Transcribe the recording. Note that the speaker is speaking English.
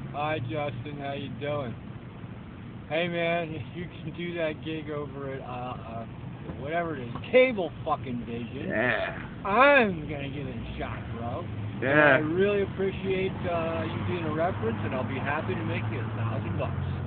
Hi, Justin. How you doing? Hey, man, if you can do that gig over at whatever it is, Cable fucking Vision, Yeah. I'm gonna give it a shot, bro. And I Yeah. really appreciate you being a reference, and I'll be happy to make you $1,000.